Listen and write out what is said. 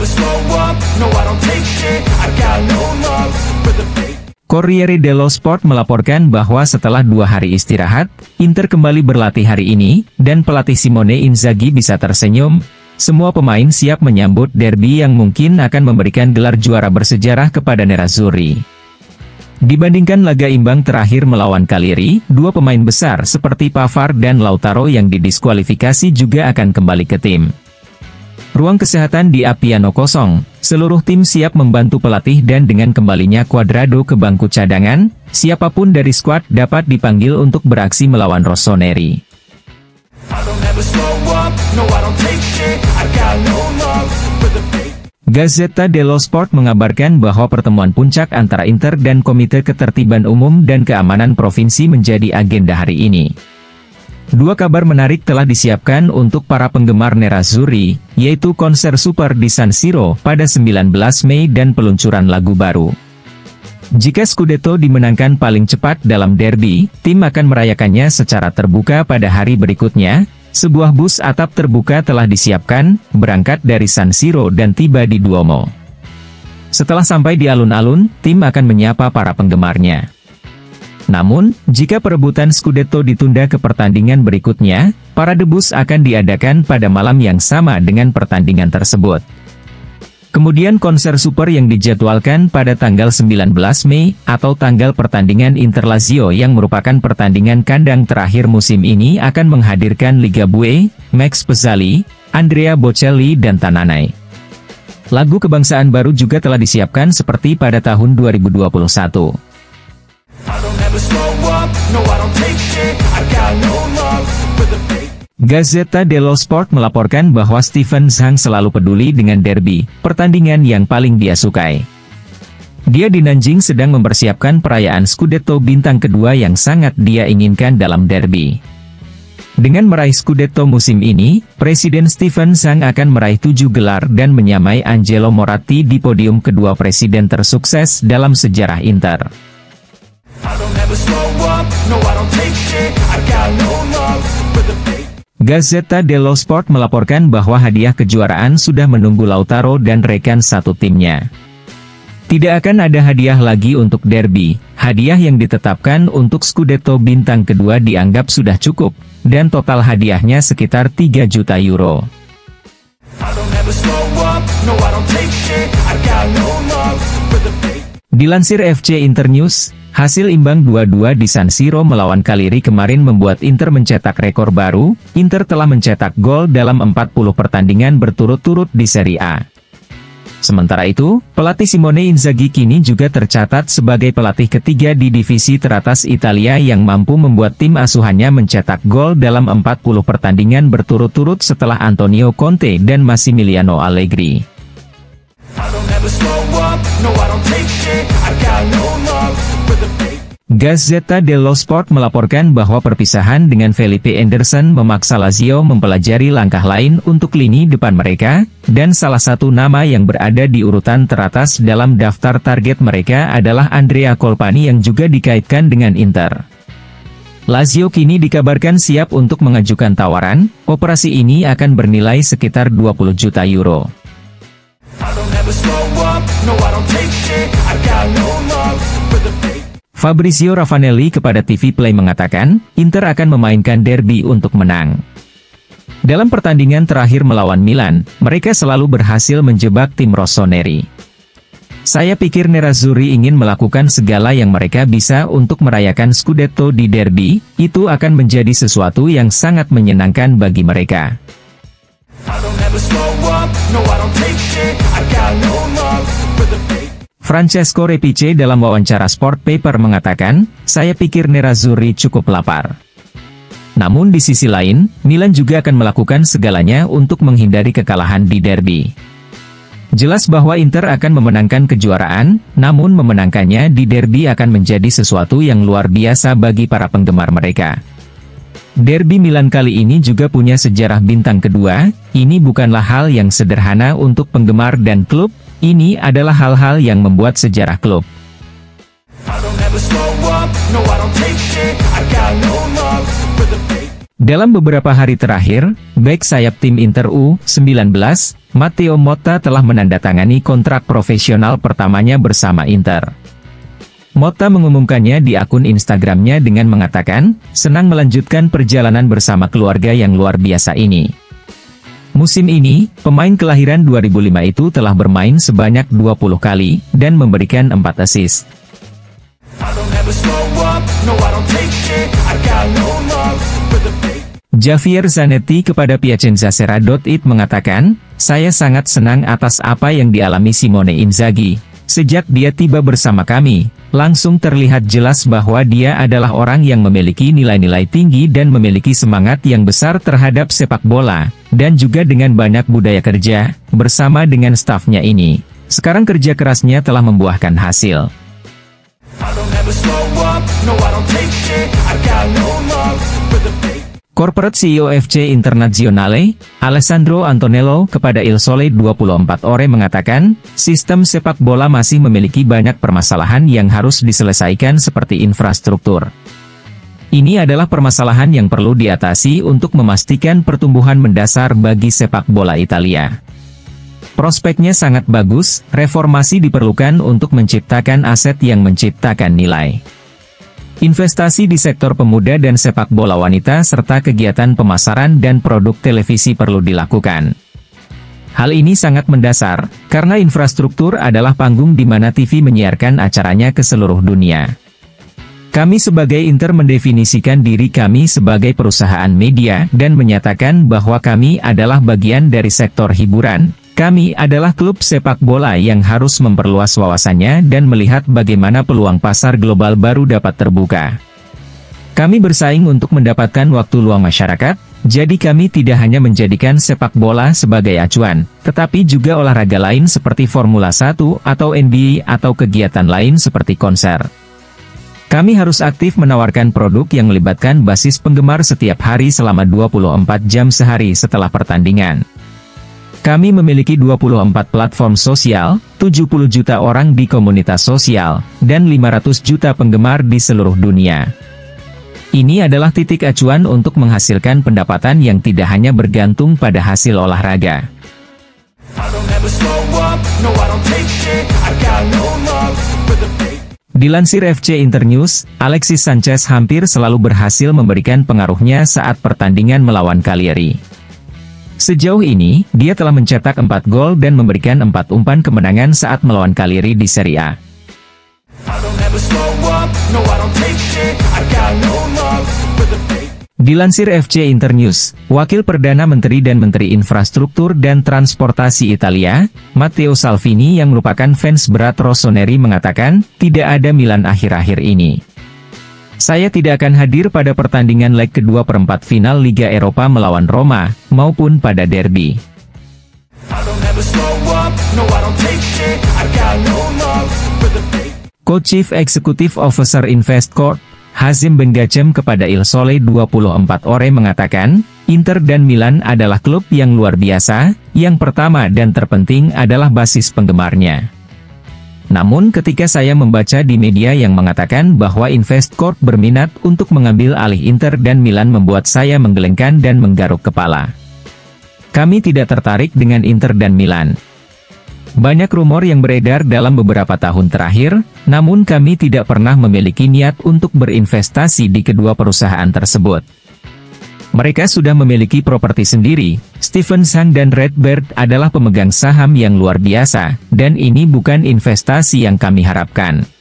Corriere dello Sport melaporkan bahwa setelah 2 hari istirahat, Inter kembali berlatih hari ini, dan pelatih Simone Inzaghi bisa tersenyum. Semua pemain siap menyambut derby yang mungkin akan memberikan gelar juara bersejarah kepada Nerazzurri. Dibandingkan laga imbang terakhir melawan Cagliari, 2 pemain besar seperti Pavard dan Lautaro yang didiskualifikasi juga akan kembali ke tim. Ruang kesehatan di Appiano kosong, seluruh tim siap membantu pelatih dan dengan kembalinya Cuadrado ke bangku cadangan, siapapun dari skuad dapat dipanggil untuk beraksi melawan Rossoneri. Gazzetta dello Sport mengabarkan bahwa pertemuan puncak antara Inter dan Komite Ketertiban Umum dan Keamanan Provinsi menjadi agenda hari ini. 2 kabar menarik telah disiapkan untuk para penggemar Nerazzurri, yaitu konser super di San Siro pada 19 Mei dan peluncuran lagu baru. Jika Scudetto dimenangkan paling cepat dalam derby, tim akan merayakannya secara terbuka pada hari berikutnya. Sebuah bus atap terbuka telah disiapkan, berangkat dari San Siro dan tiba di Duomo. Setelah sampai di alun-alun, tim akan menyapa para penggemarnya. Namun, jika perebutan Scudetto ditunda ke pertandingan berikutnya, parade bus akan diadakan pada malam yang sama dengan pertandingan tersebut. Kemudian konser super yang dijadwalkan pada tanggal 19 Mei, atau tanggal pertandingan Inter Lazio yang merupakan pertandingan kandang terakhir musim ini akan menghadirkan Ligabue, Max Pezzali, Andrea Bocelli dan Tananai. Lagu kebangsaan baru juga telah disiapkan seperti pada tahun 2021. Gazzetta dello Sport melaporkan bahwa Steven Zhang selalu peduli dengan derby, pertandingan yang paling dia sukai. Dia di Nanjing sedang mempersiapkan perayaan Scudetto bintang kedua yang sangat dia inginkan dalam derby. Dengan meraih Scudetto musim ini, Presiden Steven Zhang akan meraih 7 gelar dan menyamai Angelo Moratti di podium kedua presiden tersukses dalam sejarah Inter. Gazzetta dello Sport melaporkan bahwa hadiah kejuaraan sudah menunggu Lautaro dan rekan satu timnya. Tidak akan ada hadiah lagi untuk derby, hadiah yang ditetapkan untuk Scudetto bintang kedua dianggap sudah cukup, dan total hadiahnya sekitar 3 juta euro. Dilansir FC Internews, hasil imbang 2-2 di San Siro melawan Cagliari kemarin membuat Inter mencetak rekor baru. Inter telah mencetak gol dalam 40 pertandingan berturut-turut di Serie A. Sementara itu, pelatih Simone Inzaghi kini juga tercatat sebagai pelatih ketiga di divisi teratas Italia yang mampu membuat tim asuhannya mencetak gol dalam 40 pertandingan berturut-turut setelah Antonio Conte dan Massimiliano Allegri. Gazzetta dello Sport melaporkan bahwa perpisahan dengan Felipe Anderson memaksa Lazio mempelajari langkah lain untuk lini depan mereka, dan salah satu nama yang berada di urutan teratas dalam daftar target mereka adalah Andrea Colpani yang juga dikaitkan dengan Inter. Lazio kini dikabarkan siap untuk mengajukan tawaran. Operasi ini akan bernilai sekitar 20 juta euro. Fabrizio Ravanelli kepada TV Play mengatakan, Inter akan memainkan derby untuk menang. Dalam pertandingan terakhir melawan Milan, mereka selalu berhasil menjebak tim Rossoneri. Saya pikir Nerazzurri ingin melakukan segala yang mereka bisa untuk merayakan Scudetto di derby, itu akan menjadi sesuatu yang sangat menyenangkan bagi mereka. Francesco Repice dalam wawancara Sport Paper mengatakan, saya pikir Nerazzurri cukup lapar. Namun di sisi lain, Milan juga akan melakukan segalanya untuk menghindari kekalahan di derby. Jelas bahwa Inter akan memenangkan kejuaraan, namun memenangkannya di derby akan menjadi sesuatu yang luar biasa bagi para penggemar mereka. Derby Milan kali ini juga punya sejarah bintang kedua. Ini bukanlah hal yang sederhana untuk penggemar dan klub, ini adalah hal-hal yang membuat sejarah klub. Dalam beberapa hari terakhir, bek sayap tim Inter U19, Matteo Motta telah menandatangani kontrak profesional pertamanya bersama Inter. Motta mengumumkannya di akun Instagramnya dengan mengatakan, senang melanjutkan perjalanan bersama keluarga yang luar biasa ini. Musim ini, pemain kelahiran 2005 itu telah bermain sebanyak 20 kali, dan memberikan 4 assist. Javier Zanetti kepada Piacenza Sera.it mengatakan, saya sangat senang atas apa yang dialami Simone Inzaghi. Sejak dia tiba bersama kami, langsung terlihat jelas bahwa dia adalah orang yang memiliki nilai-nilai tinggi dan memiliki semangat yang besar terhadap sepak bola, dan juga dengan banyak budaya kerja, bersama dengan stafnya ini. Sekarang kerja kerasnya telah membuahkan hasil. Corporate CEO FC Internazionale, Alessandro Antonello kepada Il Sole 24 Ore mengatakan, sistem sepak bola masih memiliki banyak permasalahan yang harus diselesaikan seperti infrastruktur. Ini adalah permasalahan yang perlu diatasi untuk memastikan pertumbuhan mendasar bagi sepak bola Italia. Prospeknya sangat bagus, reformasi diperlukan untuk menciptakan aset yang menciptakan nilai. Investasi di sektor pemuda dan sepak bola wanita serta kegiatan pemasaran dan produk televisi perlu dilakukan. Hal ini sangat mendasar, karena infrastruktur adalah panggung di mana TV menyiarkan acaranya ke seluruh dunia. Kami sebagai Inter mendefinisikan diri kami sebagai perusahaan media dan menyatakan bahwa kami adalah bagian dari sektor hiburan. Kami adalah klub sepak bola yang harus memperluas wawasannya dan melihat bagaimana peluang pasar global baru dapat terbuka. Kami bersaing untuk mendapatkan waktu luang masyarakat, jadi kami tidak hanya menjadikan sepak bola sebagai acuan, tetapi juga olahraga lain seperti Formula 1 atau NBA atau kegiatan lain seperti konser. Kami harus aktif menawarkan produk yang melibatkan basis penggemar setiap hari selama 24 jam sehari setelah pertandingan. Kami memiliki 24 platform sosial, 70 juta orang di komunitas sosial, dan 500 juta penggemar di seluruh dunia. Ini adalah titik acuan untuk menghasilkan pendapatan yang tidak hanya bergantung pada hasil olahraga. Dilansir FC Internews, Alexis Sanchez hampir selalu berhasil memberikan pengaruhnya saat pertandingan melawan Cagliari. Sejauh ini, dia telah mencetak 4 gol dan memberikan 4 umpan kemenangan saat melawan Cagliari di Serie A. Dilansir FC Internews, Wakil Perdana Menteri dan Menteri Infrastruktur dan Transportasi Italia, Matteo Salvini yang merupakan fans berat Rossoneri mengatakan, tidak ada Milan akhir-akhir ini. Saya tidak akan hadir pada pertandingan leg kedua perempat final Liga Eropa melawan Roma, maupun pada derby. Co-Chief Executive Officer Investcorp, Hazim Bengacem kepada Il Sole 24 Ore mengatakan, Inter dan Milan adalah klub yang luar biasa, yang pertama dan terpenting adalah basis penggemarnya. Namun ketika saya membaca di media yang mengatakan bahwa Investcorp berminat untuk mengambil alih Inter dan Milan membuat saya menggelengkan dan menggaruk kepala. Kami tidak tertarik dengan Inter dan Milan. Banyak rumor yang beredar dalam beberapa tahun terakhir, namun kami tidak pernah memiliki niat untuk berinvestasi di kedua perusahaan tersebut. Mereka sudah memiliki properti sendiri. Stephen Sang dan Redbird adalah pemegang saham yang luar biasa, dan ini bukan investasi yang kami harapkan.